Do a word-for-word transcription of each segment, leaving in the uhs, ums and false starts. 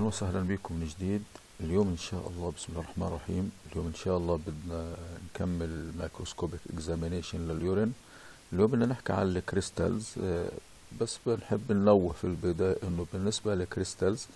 وسهلا بكم من جديد. اليوم إن شاء الله بسم الله الرحمن الرحيم. اليوم إن شاء الله بدنا نكمل مايكروسكوبيك اكزامينيشن لليورين. اليوم بدنا نحكي عن الكريستالز، بس بنحب ننوه في البداية إنه بالنسبة للكريستالز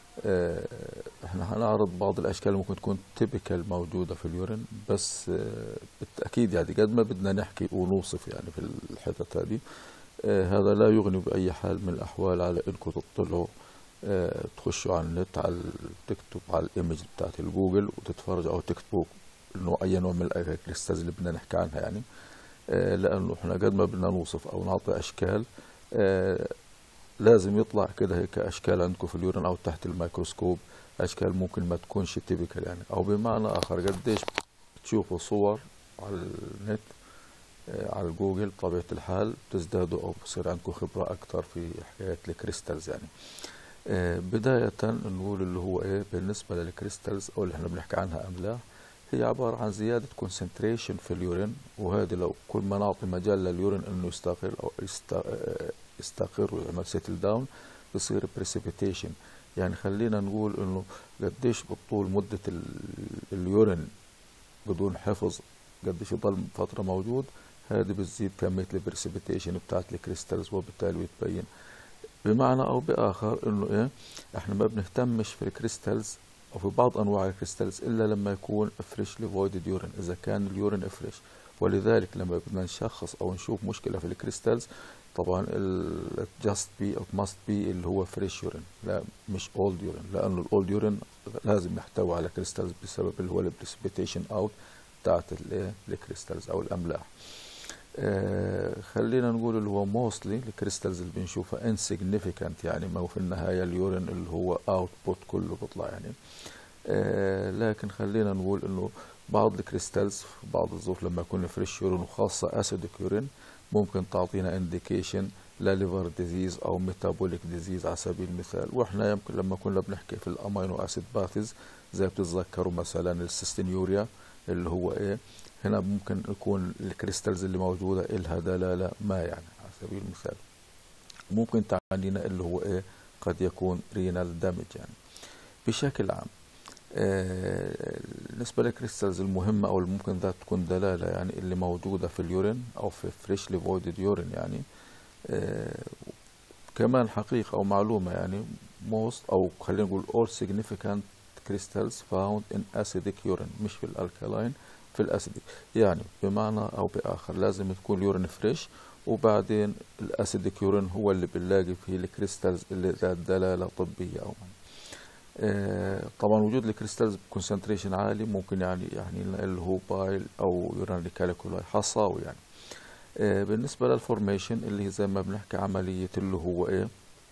احنا هنعرض بعض الأشكال اللي ممكن تكون تيبيكال موجودة في اليورين، بس بالتأكيد يعني قد ما بدنا نحكي ونوصف يعني في الحتت هذه، هذا لا يغني بأي حال من الأحوال على إنكم تطلعوا اه تخشوا على النت، على تكتب على الايمج بتاعت الجوجل وتتفرجوا او تكتبوا انه اي نوع من الكريستالز اللي بدنا نحكي عنها يعني، اه لانه احنا قد ما بدنا نوصف او نعطي اشكال اه لازم يطلع كده هيك اشكال عندكم في اليورين او تحت الميكروسكوب، اشكال ممكن ما تكونش تيبيكال يعني، او بمعنى اخر قديش بتشوفوا صور على النت اه على الجوجل بطبيعة الحال بتزدادوا او بصير عندكم خبرة اكثر في حكاية الكريستالز يعني. آه بداية نقول اللي هو ايه بالنسبة للكريستالز او اللي احنا بنحكي عنها املاح، هي عبارة عن زيادة كونسنتريشن في اليورين، وهذه لو كل ما نعطي مجال لليورين انه يستقر او يستقر ويعمل سيتل داون بصير بريسيبيتيشن. يعني خلينا نقول انه قديش بطول مدة اليورين بدون حفظ، قديش يضل فترة موجود، هذه بتزيد كمية البريسيبيتيشن بتاعت الكريستالز، وبالتالي بتبين بمعنى او باخر انه ايه احنا ما بنهتمش في الكريستالز او في بعض انواع الكريستالز الا لما يكون فريشلي فويدد يورين، اذا كان اليورين فريش. ولذلك لما بدنا نشخص او نشوف مشكله في الكريستالز طبعا ال just be او must be اللي هو فريش يورين، لا مش اولد يورين، لانه الاولد يورين لازم يحتوي على كريستالز بسبب اللي هو البريسبيتيشن اوت بتاعت الكريستالز او الاملاح. آه خلينا نقول اللي هو موستلي الكريستالز اللي بنشوفها insignificant، يعني ما هو في النهاية اليورين اللي هو اوتبوت كله بيطلع يعني. آه لكن خلينا نقول انه بعض الكريستالز في بعض الظروف لما يكون فريش يورين وخاصة اسيدك يورين ممكن تعطينا انديكيشن لليفر ديزيز او ميتابوليك ديزيز على سبيل المثال. واحنا يمكن لما كنا بنحكي في الامينو اسيد باثيز زي بتتذكروا مثلا السيستينيوريا اللي هو ايه، هنا ممكن يكون الكريستالز اللي موجودة إلها دلالة ما يعني على سبيل المثال، ممكن تعنينا اللي هو إيه قد يكون رينال دامج يعني. بشكل عام آه بالنسبة للكريستالز المهمة أو اللي ممكن ذات تكون دلالة يعني اللي موجودة في اليورين أو في فريشلي فويدد يورين يعني. آه كمان حقيقة أو معلومة يعني most أو خلينا نقول all significant crystals found in acidic urine، مش في الالكالاين، في الاسيديك. يعني بمعنى او باخر لازم تكون اليورين فريش، وبعدين الاسيديك يورين هو اللي بنلاقي فيه الكريستالز اللي ذات دلاله طبيه او آه طبعا وجود الكريستالز بكونسنتريشن عالي ممكن يعني يعني اللي هو بايل او يوراني كاليكولاي حصاوي يعني. آه بالنسبه للفورميشن اللي هي زي ما بنحكي عمليه اللي هو ايه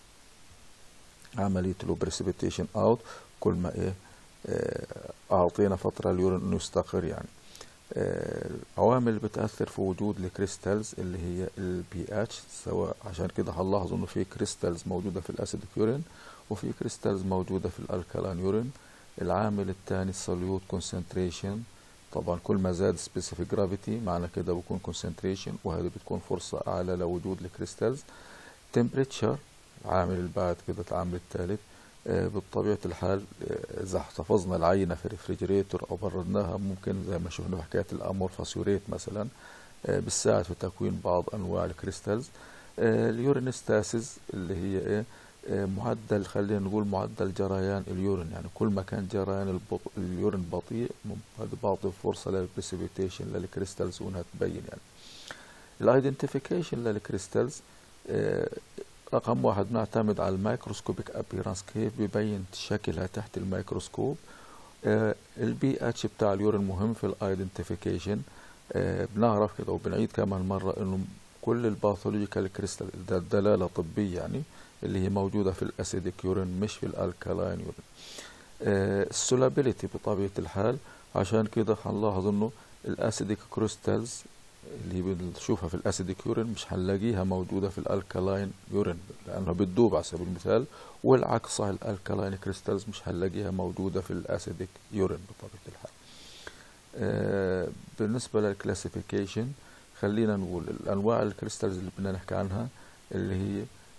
عمليه اللي هو بريسيبيتيشن اوت، كل ما ايه اعطينا فتره اليورين انه يستقر يعني. العوامل اللي بتاثر في وجود الكريستالز اللي هي البي اتش، سواء عشان كده هنلاحظوا انه في كريستالز موجوده في الاسيديك يورين وفي كريستالز موجوده في الالكالين يورين. العامل الثاني السوليوت كونسنتريشن، طبعا كل ما زاد سبيسيفيك جرافيتي معنى كده بكون كونسنتريشن، وهذه بتكون فرصه اعلى لوجود الكريستالز. تمبريتشر العامل اللي بعد كده العامل الثالث، بطبيعة الحال إذا احتفظنا العينة في الريفريجريتور أو بردناها ممكن زي ما شفنا في حكاية الأمورفاس يوريت مثلا بتساعد في تكوين بعض أنواع الكريستالز. اليورينستاسيس اللي هي إيه معدل خلينا نقول معدل جريان اليورين، يعني كل ما كان جريان اليورين بطيء هذا بعطي فرصة للبريسيبيتيشن للكريستالز وإنها تبين يعني. الايدنتيفيكيشن للكريستالز رقم واحد نعتمد على الميكروسكوبيك ابيرانس، كيف بيبين شكلها تحت الميكروسكوب. آه البي اتش بتاع اليورين مهم في الايدنتيفيكيشن. آه بنعرف كده وبنعيد كمان مره انه كل الباثولوجيكال كريستال ذات دلاله طبيه يعني اللي هي موجوده في الاسيديك يورين مش في الالكالاين يورين. آه السولابيليتي بطبيعه الحال، عشان كده هنلاحظ انه الاسيديك كريستالز اللي بنشوفها في الاسيديك يورين مش هنلاقيها موجوده في الالكالاين يورين لانها بتدوب على سبيل المثال، والعكس صح الالكالاين كريستالز مش هنلاقيها موجوده في الاسيديك يورين بطبيعه الحال. آه بالنسبه للكلاسيفيكيشن خلينا نقول الانواع الكريستالز اللي بدنا نحكي عنها اللي هي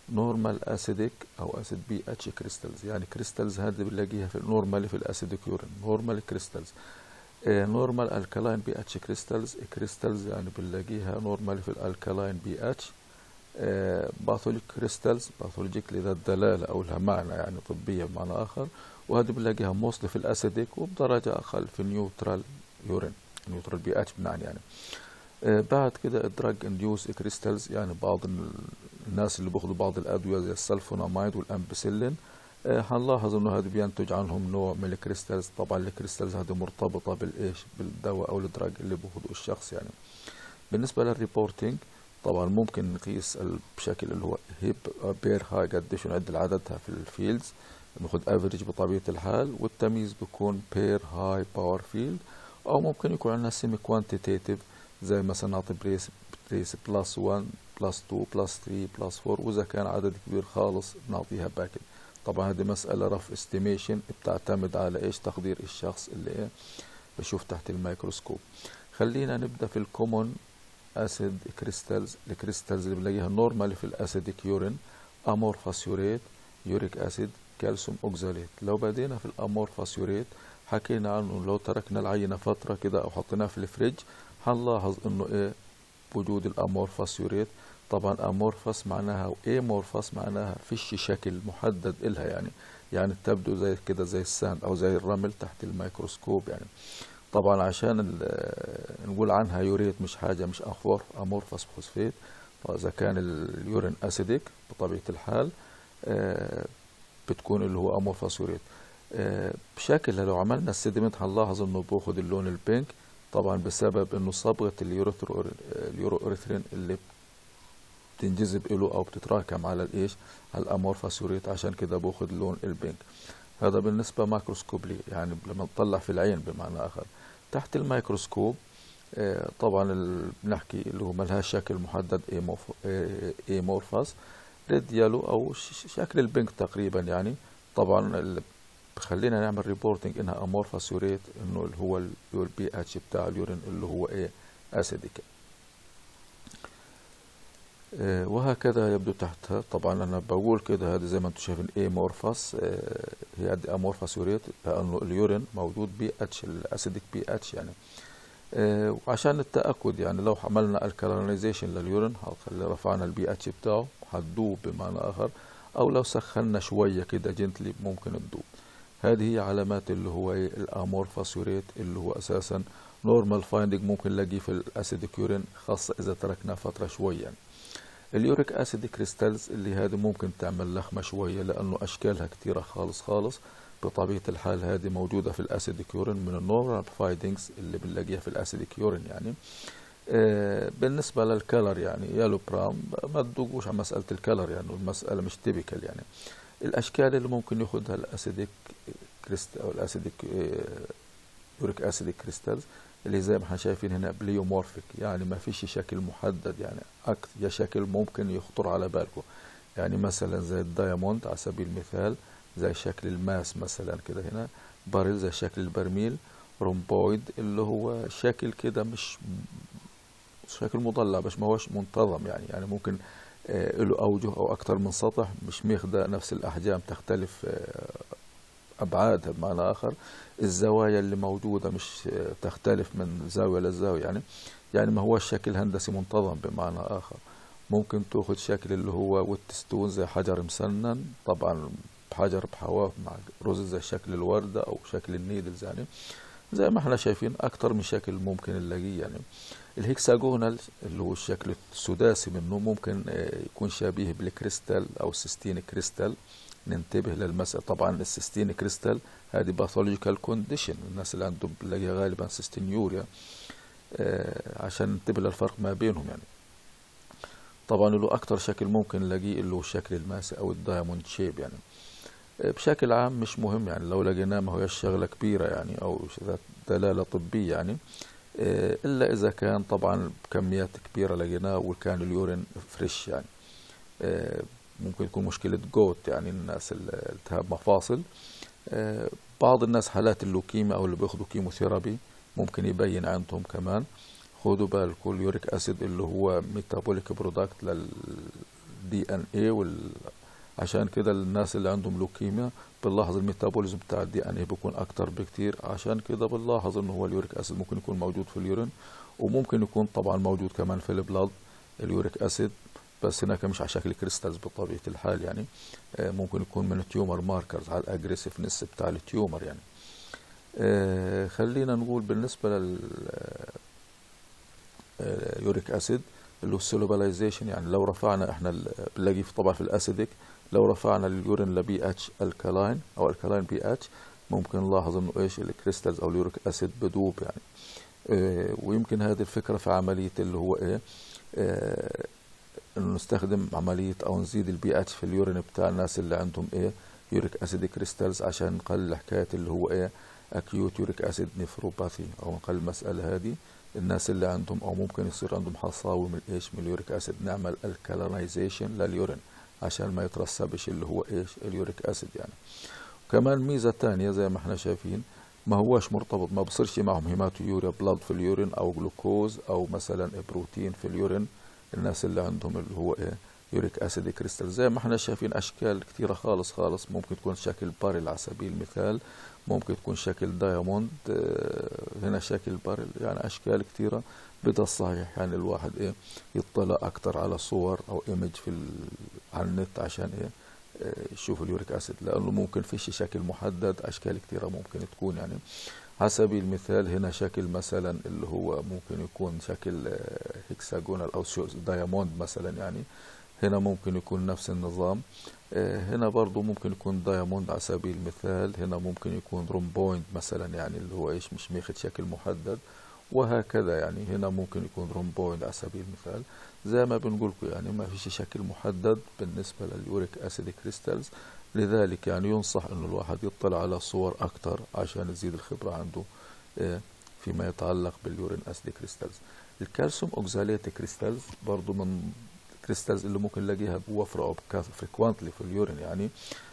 نورمال اسيديك او اسيد بي اتش كريستالز، يعني كريستالز هذه بنلاقيها في النورمالي في الاسيديك يورين نورمال كريستالز. نورمال الكالاين بي اتش كريستالز كريستالز يعني بنلاقيها نورمالي في الالكالاين بي اتش. باثولوجيك كريستالز باثولوجيك لذات دلاله او لها معنى يعني طبيه بمعنى اخر، وهذه بنلاقيها موصل في الاسيديك وبدرجه اقل في النيوترال يورين نيوترال بي اتش بمعنى يعني. آه بعد كده الدراج انديوس كريستالز، يعني بعض الناس اللي بياخذوا بعض الادويه زي السلفونامايد والامبسيلين آه هنلاحظ انه هذا بينتج عنهم نوع من الكريستالز. طبعا الكريستالز هذه مرتبطه بالايش بالدواء او الدراج اللي بياخذه الشخص يعني. بالنسبه للريبورتنج طبعا ممكن نقيس بشكل اللي هو هيب بير هاي قديش نعد عددها في الفيلدز، ناخذ افريج بطبيعه الحال، والتمييز بيكون بير هاي باور فيلد، او ممكن يكون عندنا سيمي كوانتيتيف زي مثلا نعطي بريس بريس بلس واحد بلس اتنين بلس تلاتة بلس أربعة، واذا كان عدد كبير خالص نعطيها باكت. طبعا هذه مساله رف استيميشن بتعتمد على ايش تقدير الشخص اللي ايه بشوف تحت الميكروسكوب. خلينا نبدا في الكومون اسيد كريستالز. الكريستالز اللي بنلاقيها نورمالي في الاسيديك يورين امورفاس يوريت، يوريك اسيد، كالسيوم اوكزاليت. لو بدينا في الامورفاس يوريت حكينا عنه لو تركنا العينه فتره كده او حطيناها في الفريج هنلاحظ انه ايه وجود الامورفاس يوريت. طبعا امورفاس معناها وايه مورفاس معناها فيش شكل محدد إلها يعني، يعني تبدو زي كده زي الساند او زي الرمل تحت الميكروسكوب يعني. طبعا عشان نقول عنها يوريت مش حاجة مش أخور أمورفاس فوسفيت. إذا كان اليورين أسيديك بطبيعة الحال بتكون اللي هو أمورفاس يوريت. بشكل لو عملنا السيدمنت هنلاحظ إنه بياخد اللون البينك، طبعا بسبب إنه صبغة اليورو أوريثرين اللي بتنجذب إله أو بتتراكم على الإيش على الأمورفاس يوريت، عشان كده بياخد اللون البينك. هذا بالنسبة ماكروسكوب لي يعني لما نطلع في العين بمعنى آخر. تحت الميكروسكوب آه طبعا بنحكي اللي هو ملهاش شكل محدد ايمورفاس ريديالو او شكل البنك تقريبا يعني. طبعا اللي بخلينا نعمل ريبورتنج انها امورفاس يوريت انه اللي هو البي اتش بتاع اليورين اللي هو ايه اسيديك. آه وهكذا يبدو تحتها. طبعا انا بقول كده هذه زي ما انتم شايفين ايه مورفاس آه هي هذه امورفاس يوريت لانه اليورين موجود بي اتش الاسيديك بي اتش يعني. آه وعشان التاكد يعني لو عملنا الكالينايزيشن لليورين هنخلي رفعنا البي اتش بتاعه هتدوب بمعنى اخر، او لو سخنا شويه كده جنتلي ممكن تدوب. هذه هي علامات اللي هو ايه الامورفاس يوريت اللي هو اساسا نورمال فايندنج ممكن نلاقيه في الاسيديك يورين خاصه اذا تركناه فتره شويه يعني. اليوريك اسيد كريستالز اللي هذه ممكن تعمل لخمه شويه لانه اشكالها كثيره خالص خالص. بطبيعه الحال هذه موجوده في الاسيديك يورين من النورمال فايندنجز اللي بنلاقيها في الاسيديك يورين يعني. آه بالنسبه للكلر يعني يالو براون ما تدوقوش على مساله الكلر يعني المساله مش تيبيكال يعني. الاشكال اللي ممكن ياخذها الاسيديك كريستال او الاسيديك آه يوريك اسيديك كريستالز اللي زي ما احنا شايفين هنا بليومورفيك يعني ما فيش شكل محدد يعني اكثر شكل ممكن يخطر على بالكم يعني مثلا زي الدايموند على سبيل المثال، زي شكل الماس مثلا كده هنا، باريل زي شكل البرميل، رومبويد اللي هو شكل كده مش شكل مضلع بس ما هوش منتظم يعني يعني ممكن آه له اوجه او اكثر من سطح مش ماخذه نفس الاحجام تختلف آه ابعادها بمعنى اخر. الزوايا اللي موجوده مش تختلف من زاويه لزاويه يعني يعني ما هو شكل هندسي منتظم بمعنى اخر. ممكن تاخذ شكل اللي هو والتستون زي حجر مسنن، طبعا بحجر بحواف مع رز زي شكل الورده او شكل النيدلز يعني زي ما احنا شايفين اكثر من شكل ممكن نلاقيه يعني. الهكساجونال اللي هو الشكل السداسي منه ممكن يكون شبيه بالكريستال او السيستين كريستال. ننتبه للمسألة. طبعا السيستين كريستال هذه باثولوجيكال كونديشن، الناس اللي عندهم بنلاقيها غالبا سيستينيوريا آه عشان ننتبه للفرق ما بينهم يعني. طبعا له اكثر شكل ممكن نلاقيه اللي هو الشكل الماسي او الدايموند شيب يعني. آه بشكل عام مش مهم يعني لو لقيناه ما هوش شغله كبيره يعني او ذات دلاله طبيه يعني آه الا اذا كان طبعا بكميات كبيره لقيناه وكان اليورين فريش يعني. آه ممكن يكون مشكلة جوت يعني الناس التهاب مفاصل. آه بعض الناس حالات اللوكيميا أو اللي بياخدوا كيموثيرابي ممكن يبين عندهم كمان. خدوا بالكم اليوريك أسيد اللي هو ميتابوليك برودكت الدي ان اي وال عشان كده الناس اللي عندهم لوكيميا بنلاحظ الميتابوليزم بتاع الدي ان اي بيكون اكتر بكتير. عشان كده بنلاحظ انه هو اليوريك اسيد ممكن يكون موجود في اليورين، وممكن يكون طبعا موجود كمان في البلاد اليوريك اسيد، بس هناك مش على شكل كريستالز بطبيعة الحال يعني. ممكن يكون من التيومر ماركرز على الاجريسيفنس بتاع التيومر يعني. خلينا نقول بالنسبة لل يوريك اسيد اللي هو السولوبلايزيشن، يعني لو رفعنا احنا بنلاقي طبعا في الاسيدك لو رفعنا اليورين لبي اتش الكالاين او الكالاين بي اتش ممكن نلاحظ انه ايش الكريستالز او اليوريك اسيد بدوب يعني. اه ويمكن هذه الفكرة في عملية اللي هو ايه اه انه نستخدم عملية او نزيد البي اتش في اليورين بتاع الناس اللي عندهم ايه يوريك اسيد كريستالز عشان نقلل حكاية اللي هو ايه اكيوت يوريك اسيد نيفروباثي، او نقلل المسألة هذه. الناس اللي عندهم او ممكن يصير عندهم حصاوي من ايش من اليوريك اسيد نعمل الكالينايزيشن لليورين عشان ما يترسبش اللي هو ايش اليوريك اسيد يعني. وكمان ميزة تانية زي ما احنا شايفين ما هوش مرتبط، ما بصيرش معهم هيماتويوريا بلاد في اليورين او جلوكوز او مثلا بروتين في اليورين. الناس اللي عندهم اللي هو ايه يوريك اسيد كريستال زي ما احنا شايفين اشكال كتيرة خالص خالص. ممكن تكون شكل بارل على سبيل المثال، ممكن تكون شكل دايموند، هنا شكل بارل، يعني اشكال كتيرة. بدأ الصحيح يعني الواحد ايه يطلع اكتر على صور او ايمج في على النت عشان ايه يشوف اليوريك اسيد، لانه ممكن فيش شكل محدد، اشكال كتيرة ممكن تكون يعني. على سبيل المثال هنا شكل مثلا اللي هو ممكن يكون شكل هكساجونال او دايموند مثلا يعني. هنا ممكن يكون نفس النظام. هنا برضو ممكن يكون دايموند على سبيل المثال. هنا ممكن يكون رومبويند مثلا يعني اللي هو ايش مش ماخد شكل محدد، وهكذا يعني. هنا ممكن يكون رومبويند على سبيل المثال. زي ما بنقول يعني ما فيش شكل محدد بالنسبة لليوريك اسيد كريستالز. لذلك يعني ينصح انه الواحد يطلع على صور اكتر عشان يزيد الخبرة عنده فيما يتعلق باليورين اسيد كريستالز. الكالسيوم اوكزاليت كريستالز برضو من الكريستالز اللي ممكن نلاقيها بوفرة او فريكوانتلي في اليورين يعني.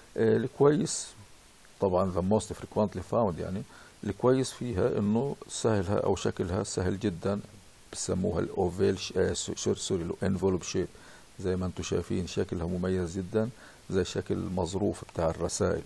الكويس طبعا the most frequently found يعني. الكويس فيها انه سهلها او شكلها سهل جدا، بسموها الاوفيل سوري الانفولوب شيب. زي ما انتم شايفين شكلها مميز جدا، زي شكل المظروف بتاع الرسائل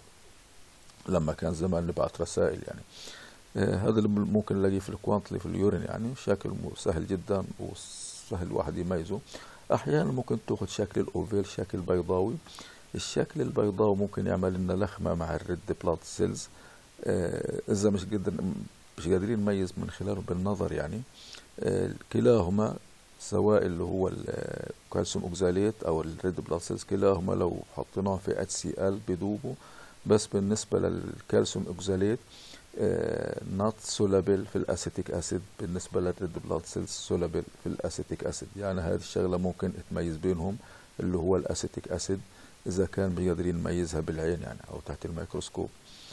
لما كان زمان نبعت رسائل يعني. آه هذا اللي ممكن نلاقيه في الكوانتلي في اليورين يعني. شكل سهل جدا وسهل الواحد يميزه. احيانا ممكن تاخذ شكل الاوفيل شكل بيضاوي. الشكل البيضاوي ممكن يعمل لنا لخمه مع الريد بلاد سيلز. آه اذا مش قادر مش قادرين نميز من خلاله بالنظر يعني. آه كلاهما سواء اللي هو الكالسيوم اوكزاليت او الريد بلاد سيلز كلاهما لو حطيناهم في اتش سي ال بيدوبوا. بس بالنسبه للكالسيوم اوكزاليت نوت سولابل في الاسيتيك اسيد، بالنسبه للريد بلاد سيلز سولابل في الاسيتيك اسيد. يعني هذه الشغله ممكن تميز بينهم اللي هو الاسيتيك اسيد اذا كان بيقدرين نميزها بالعين يعني او تحت الميكروسكوب.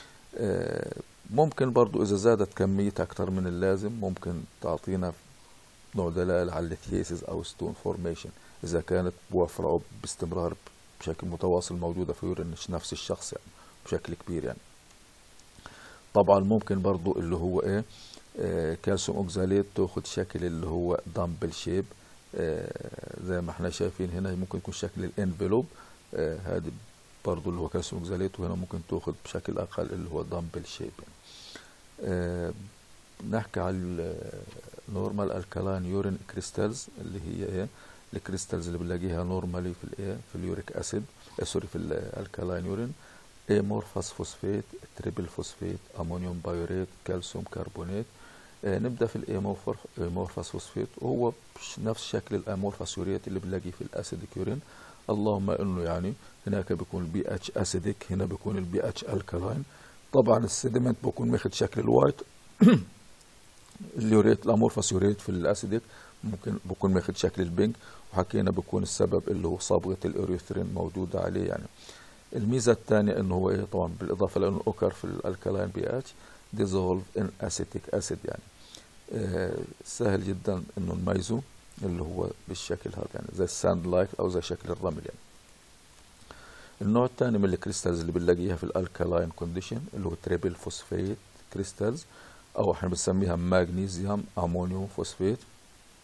ممكن برضو اذا زادت كميتها اكتر من اللازم ممكن تعطينا نوع دلالة على الثيسز او ستون فورميشن اذا كانت بوفرة او باستمرار بشكل متواصل موجودة في يورين نفس الشخص يعني بشكل كبير يعني. طبعا ممكن برضو اللي هو ايه آه كالسيوم اوكزاليت تاخد شكل اللي هو دامبل شيب. آه زي ما احنا شايفين هنا ممكن يكون شكل الانفلوب. آه هذا برضو اللي هو كالسيوم اوكزاليت، وهنا ممكن تاخد بشكل اقل اللي هو دامبل شيب يعني. آه نحكي على نورمال الكالين يورين كريستالز اللي هي ايه الكريستالز اللي بنلاقيها نورمالي في الايه في اليوريك اسيد آه سوري في الكالين يورين. امورفاس فوسفيت، تريبل فوسفيت، امونيوم بايوريت، كالسيوم كربونات. آه نبدا في الامورفاس فوسفيت وهو نفس شكل الامورفاس يوريت اللي بنلاقيه في الاسيديك يورين، اللهم انه يعني هناك بيكون البي اتش اسيديك، هنا بيكون البي اتش الكالين. طبعا السيدمنت بيكون ماخد شكل الوايت اليوريت الامورفاس يوريت في الاسيديك ممكن بيكون ماخد شكل البينك، وحكينا بيكون السبب اللي هو صبغه الاريثرين موجوده عليه يعني. الميزه الثانيه انه هو ايه طبعا بالاضافه لانه اوكر في الالكالين بي اتش ديزولف ان اسيتيك اسيد يعني. آه سهل جدا انه نميزه اللي هو بالشكل هذا يعني زي الساند لايك او زي شكل الرمل يعني. النوع الثاني من الكريستالز اللي بنلاقيها في الالكالين كونديشن اللي هو تريبل فوسفيت كريستالز او احنا بنسميها ماغنيسيوم امونيوم فوسفيت.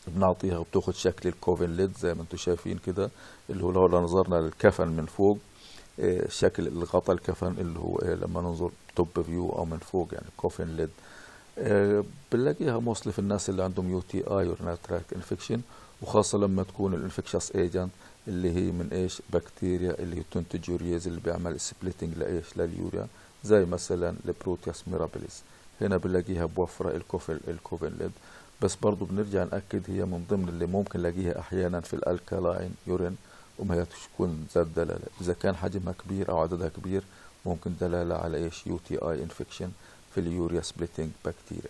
بنعطيها وبتاخد شكل الكوفن ليد زي ما انتم شايفين كده، اللي هو لو نظرنا للكفن من فوق إيه شكل الغطاء الكفن اللي هو إيه لما ننظر توب فيو او من فوق يعني كوفن ليد. إيه بنلاقيها موصل في الناس اللي عندهم يو تي اي يورينال تراكت انفكشن، وخاصة لما تكون الانفكشس ايجنت اللي هي من ايش بكتيريا اللي هي تنتج يوريز اللي بيعمل سبليتنج لايش لليوريا، زي مثلا البروتياس ميرابيليس. هنا بنلاقيها بوفرة الكوفن الكوفن ليد. بس برضو بنرجع نأكد هي من ضمن اللي ممكن نلاقيها أحيانا في الألكالاين يورين، وما هي تكون ذات دلالة. إذا كان حجمها كبير أو عددها كبير ممكن دلالة على إيش يو تي آي انفكشن في اليوريا سبليتنج بكتيريا.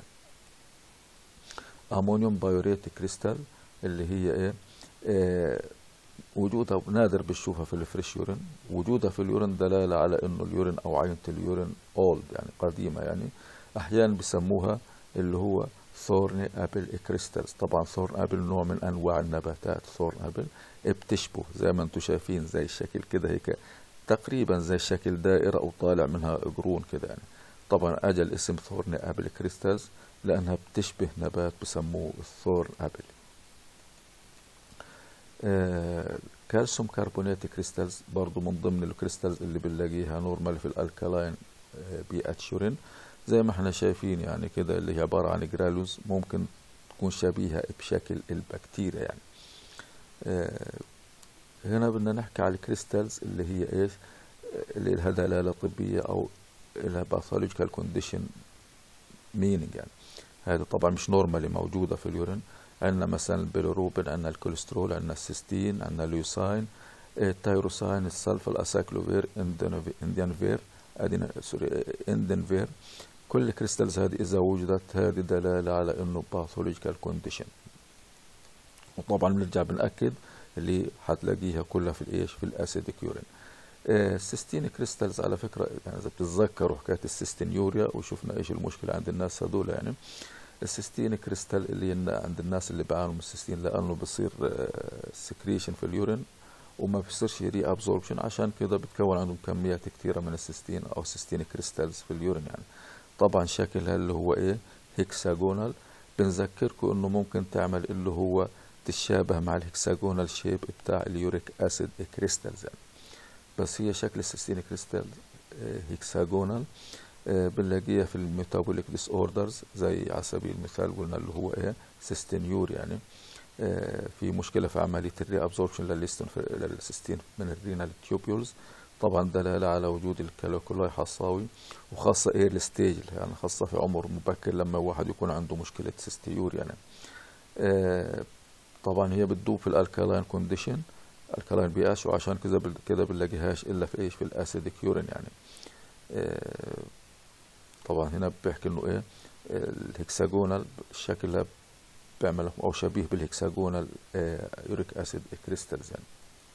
أمونيوم بايوريت كريستال اللي هي إيه, إيه وجودها نادر بنشوفها في الفريش يورين. وجودها في اليورين دلالة على إنه اليورين أو عينة اليورين أولد يعني قديمة يعني. أحيانا بسموها اللي هو ثورن ابل كريستالز. طبعا ثورن ابل نوع من انواع النباتات. ثورن ابل بتشبه زي ما انتم شايفين زي الشكل كده هيك تقريبا زي شكل دائره او طالع منها قرون كده يعني. طبعا اجى الاسم ثورن ابل كريستالز لانها بتشبه نبات بسموه الثورن ابل. آه كالسيوم كربونات كريستالز برضو من ضمن الكريستالز اللي بنلاقيها نورمال في الالكالاين آه بي اتش يورين، زي ما احنا شايفين يعني كده اللي هي عبارة عن جرالوز ممكن تكون شبيهة بشكل البكتيريا يعني. آه هنا بدنا نحكي على الكريستالز اللي هي ايش اللي لها دلالة طبية او لها باثولوجيكال كونديشن مينينج يعني. هذا طبعا مش نورمالي موجودة في اليورين. عندنا مثلا البيليروبين، عندنا الكوليسترول، عندنا السيستين، عندنا اليوساين، التيروساين، السلفا، الاساكلوفير، انديانفير ادينا سوري اندنفير. كل الكريستالز هذه إذا وجدت هذه دلالة على إنه باثولوجيكال كونديشن. وطبعا بنرجع بنأكد اللي حتلاقيها كلها في الإيش في الأسيديك يورين. آه السيستين كريستالز على فكرة يعني إذا بتتذكروا حكاية السيستينيوريا وشفنا إيش المشكلة عند الناس هذول يعني. السيستين كريستال اللي عند الناس اللي بيعانوا من السيستين لأنه بصير آه سكريشن في اليورين وما بيصيرش ري ابزوربشن، عشان كده بتكون عندهم كميات كثيرة من السيستين أو سيستين كريستالز في اليورين يعني. طبعا شكلها اللي هو ايه هيكساجونال. بنذكركم انه ممكن تعمل اللي هو تتشابه مع الهيكساجونال شيب بتاع اليوريك اسيد كريستالز يعني. بس هي شكل السيستين كريستال هيكساجونال. بنلاقيها في الميتابوليك ديس اوردرز زي على سبيل المثال قلنا اللي هو ايه سيستينيور يعني. في مشكله في عمليه الري ابزوربشن للسيستين من الرينال تيوبيولز. طبعا دلالة على وجود الكالوكولاي حصاوي، وخاصة ايرلي ستيج يعني خاصة في عمر مبكر لما واحد يكون عنده مشكلة سيستيور يعني. آه طبعا هي بتدوب في الالكالاين كونديشن الكالاين بي اتش، وعشان كذا كده بنلاقيهاش الا في ايش في الاسيديك يورين يعني. آه طبعا هنا بيحكي انه ايه الهكساجونال شكلها بيعمل او شبيه بالهكساجونال آه يوريك اسيد كريستالز يعني.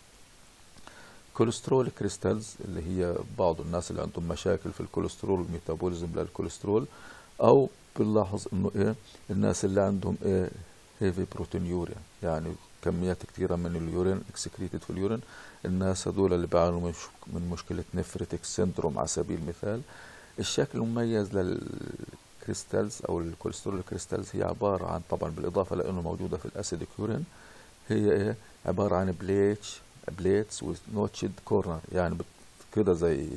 كوليسترول كريستالز اللي هي بعض الناس اللي عندهم مشاكل في الكوليسترول والميتابوليزم للكوليسترول، او بنلاحظ انه ايه الناس اللي عندهم ايه هيفي بروتينيوريا يعني كميات كثيره من اليورين اكسكريتد في اليورين. الناس هذول اللي بيعانوا من من مشكله نفريتك سيندروم على سبيل المثال. الشكل المميز للكريستالز او الكوليسترول كريستالز هي عباره عن طبعا بالاضافه لانه موجوده في الاسيديك يورين هي ايه عباره عن بليتش بليتس ونوتشد كورنر يعني كده زي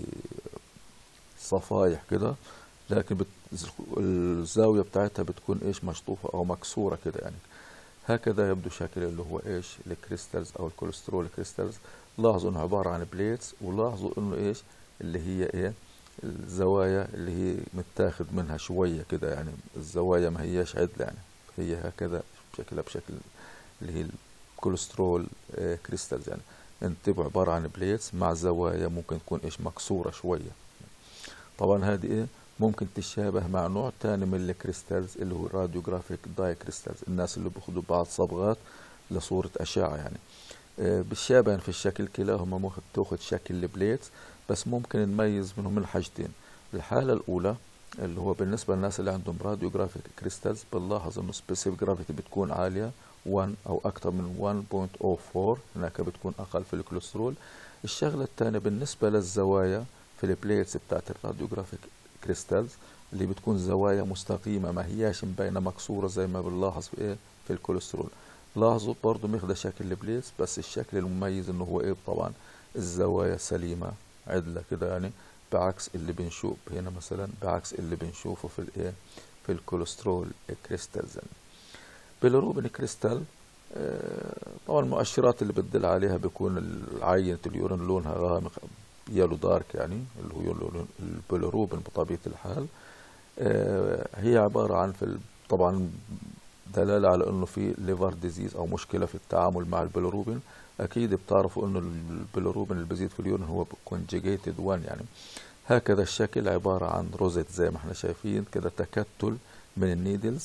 صفايح كده، لكن بت... الزاوية بتاعتها بتكون ايش مشطوفة او مكسورة كده يعني. هكذا يبدو شكل اللي هو ايش الكريستالز او الكوليسترول كريستالز. لاحظوا انه عبارة عن بليتس، ولاحظوا انه ايش اللي هي ايه الزوايا اللي هي متاخد منها شوية كده يعني. الزوايا ما هياش عدلة يعني، هي هكذا شكلها بشكل اللي هي الكوليسترول اه كريستالز يعني. انتبهوا عبارة عن بليتس مع زوايا ممكن تكون ايش مكسورة شوية. طبعا هذه ايه ممكن تشابه مع نوع تاني من الكريستالز اللي هو راديوجرافيك داي كريستالز. الناس اللي بياخذوا بعض صبغات لصورة أشعة يعني اه بالشابه في الشكل كلاهما ممكن تاخذ شكل البليتس، بس ممكن نميز منهم من حاجتين. الحالة الأولى اللي هو بالنسبة للناس اللي عندهم راديوجرافيك كريستالز بنلاحظ انه سبيسيفيك جرافيتي بتكون عالية واحد او اكثر من واحد فاصلة صفر أربعة، هناك بتكون اقل في الكوليسترول. الشغله الثانيه بالنسبه للزوايا في البليتس بتاعت الراديوجرافيك كريستالز اللي بتكون زوايا مستقيمه ما هياش مبينه مكسوره زي ما بنلاحظ في ايه في الكوليسترول. لاحظوا برضو ماخده شكل البليس، بس الشكل المميز انه هو ايه طبعا الزوايا سليمة عدلة كده يعني، بعكس اللي بنشوف هنا مثلا، بعكس اللي بنشوفه في الايه في الكوليسترول كريستالز. بيليروبين كريستال طبعا المؤشرات اللي بتدل عليها بيكون عينة اليورين لونها غامق يالو دارك يعني، اللي هو البيليروبين بطبيعة الحال. هي عبارة عن في طبعا دلالة على انه في ليفر ديزيز او مشكلة في التعامل مع البيليروبين. اكيد بتعرفوا انه البيليروبين اللي بيزيد في اليورين هو كونجيجيتد واحد يعني. هكذا الشكل عبارة عن روزيت زي ما احنا شايفين كده، تكتل من النيدلز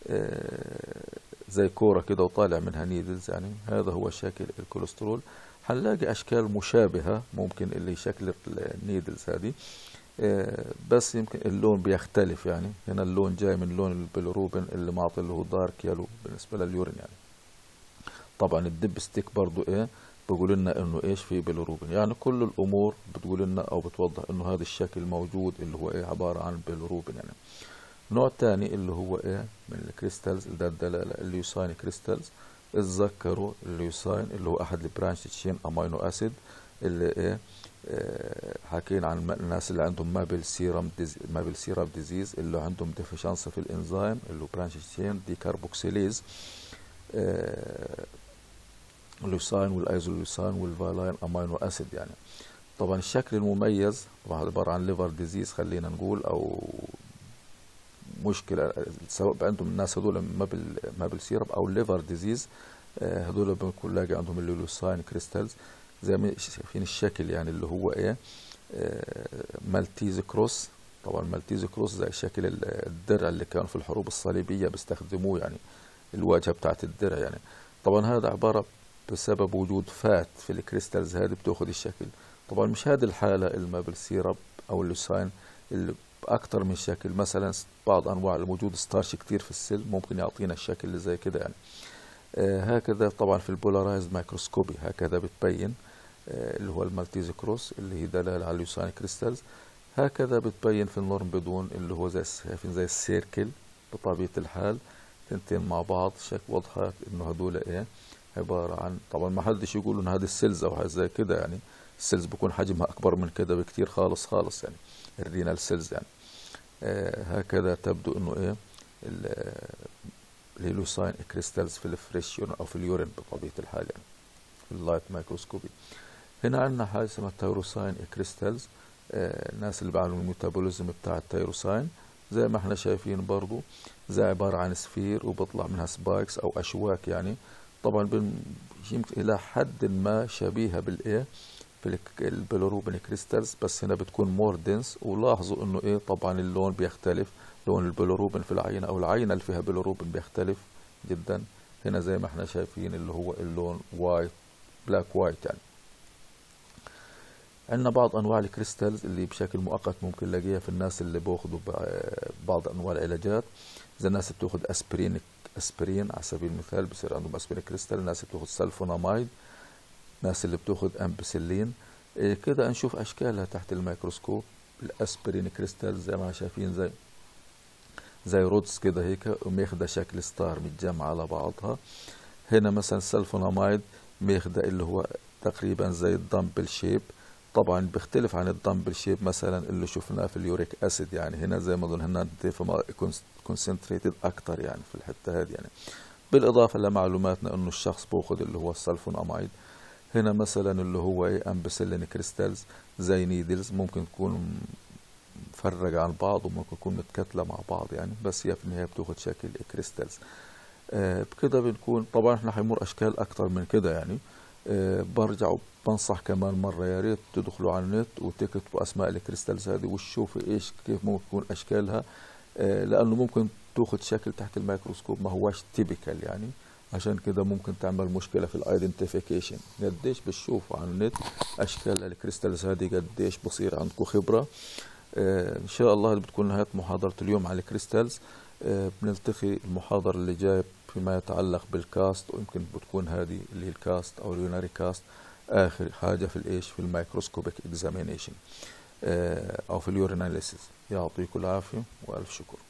زي كورة كده وطالع منها نيدلز يعني. هذا هو شكل الكوليسترول. هنلاقي اشكال مشابهة ممكن اللي شكل النيدلز هذه، بس يمكن اللون بيختلف يعني. هنا اللون جاي من لون البيليروبين اللي معطي له دارك يلو بالنسبة لليورين يعني. طبعا الدب ستيك برضو ايه بيقول لنا انه ايش في بيليروبين يعني. كل الامور بتقول لنا او بتوضح انه هذا الشكل موجود اللي هو ايه عبارة عن بيليروبين يعني. نوع تاني اللي هو ايه من الكريستالز ده الدلالة الليوساين كريستالز. اتذكروا الليوساين اللي هو احد البرانش تشين امينو اسيد اللي ايه اه حكينا عن الناس اللي عندهم مابل سيرم ديز مابل سيرم ديزيز اللي عندهم ديفيشنس في الانزيم اللي هو برانش تشين دي كاربوكسيليز. اه الليوساين والايزوليوساين والفالاين امينو اسيد يعني. طبعا الشكل المميز طبعا عبارة عن ليفر ديزيز خلينا نقول، او مشكلة سواء عندهم الناس هذول مابل مابل سيرب او ليفر ديزيز، هذول بنكون لاقي عندهم الليوساين كريستالز زي ما شايفين الشكل يعني اللي هو ايه مالتيز كروس. طبعا مالتيز كروس زي شكل الدرع اللي كانوا في الحروب الصليبية بيستخدموه يعني، الواجهة بتاعت الدرع يعني. طبعا هذا عبارة بسبب وجود فات في الكريستالز هذه بتاخذ الشكل. طبعا مش هذه الحالة المابل سيرب او الليوساين اللي اكتر من شكل، مثلا بعض انواع الوجود ستارش كتير في السيل ممكن يعطينا الشكل اللي زي كده يعني. آه هكذا طبعا في البولارايزد مايكروسكوبي هكذا بتبين آه اللي هو المالتيز كروس اللي هي دلالة على الليوساين كريستالز. هكذا بتبين في النورم بدون اللي هو زي شايفين زي السيركل بطبيعة الحال تنتين مع بعض شكل واضحة انه هدول ايه عبارة عن، طبعا ما حدش يقول ان هذه السيلز او حاجة زي كده يعني. السيلز بيكون حجمها اكبر من كده بكتير خالص خالص يعني، الرينال سيلز يعني. آه هكذا تبدو انه ايه الليوساين كريستالز في الفريش يورين او في اليورين بطبيعة الحال يعني في اللايت مايكروسكوبي. هنا عندنا حاجة اسمها التيروساين كريستالز. آه الناس اللي بيعملوا الميتابوليزم بتاع التيروساين زي ما احنا شايفين برضو زي عبارة عن سفير وبطلع منها سبايكس او اشواك يعني. طبعا يمكن الى حد ما شبيهة بالايه في البيليروبين كريستالز، بس هنا بتكون مور دنس. ولاحظوا انه ايه طبعا اللون بيختلف، لون البيليروبين في العينة او العينة اللي فيها بيليروبين بيختلف جدا. هنا زي ما احنا شايفين اللي هو اللون وايت بلاك وايت يعني. عندنا بعض انواع الكريستالز اللي بشكل مؤقت ممكن نلاقيها في الناس اللي بياخذوا بعض انواع العلاجات، زي الناس اللي بتاخذ اسبرين اسبرين على سبيل المثال بصير عندهم اسبرين كريستال، الناس اللي بتاخذ سلفونامايد، الناس اللي بتاخذ امبسلين. إيه كده نشوف اشكالها تحت الميكروسكوب. الاسبرين كريستال زي ما شايفين زي زي رودز كده هيك وماخده شكل ستار متجمعه على بعضها. هنا مثلا السلفونامايد ماخده اللي هو تقريبا زي الدمبل شيب. طبعا بيختلف عن الدمبل شيب مثلا اللي شفناه في اليوريك اسيد يعني. هنا زي ما قلنا هنا كونسنتريتد اكتر يعني في الحته هذه يعني. بالاضافه لمعلوماتنا انه الشخص بياخذ اللي هو السلفونامايد. هنا مثلا اللي هو ايه امبسلين كريستالز زي نيدلز ممكن تكون مفرقة عن بعض وممكن تكون متكتلة مع بعض يعني، بس هي في النهاية بتاخد شكل كريستالز. آه بكده بنكون طبعا احنا حيمر اشكال اكتر من كده يعني. آه برجع بنصح كمان مرة يا ريت تدخلوا على النت وتكتبوا اسماء الكريستالز هذه وتشوفوا ايش كيف ممكن تكون اشكالها، آه لانه ممكن تاخد شكل تحت الميكروسكوب ما هواش تيبيكال يعني. عشان كده ممكن تعمل مشكلة في الايدنتيفيكيشن. قديش بتشوفوا على النت اشكال الكريستالز هذه قديش بصير عندكم خبرة. آه ان شاء الله بتكون نهاية محاضرة اليوم على الكريستالز. آه بنلتقي المحاضرة اللي جاية فيما يتعلق بالكاست، ويمكن بتكون هذه اللي هي الكاست او اليوناري كاست اخر حاجة في الايش في الميكروسكوبيك اكزامينيشن آه او في اليوريناليسيس. يعطيكم العافية والف شكر.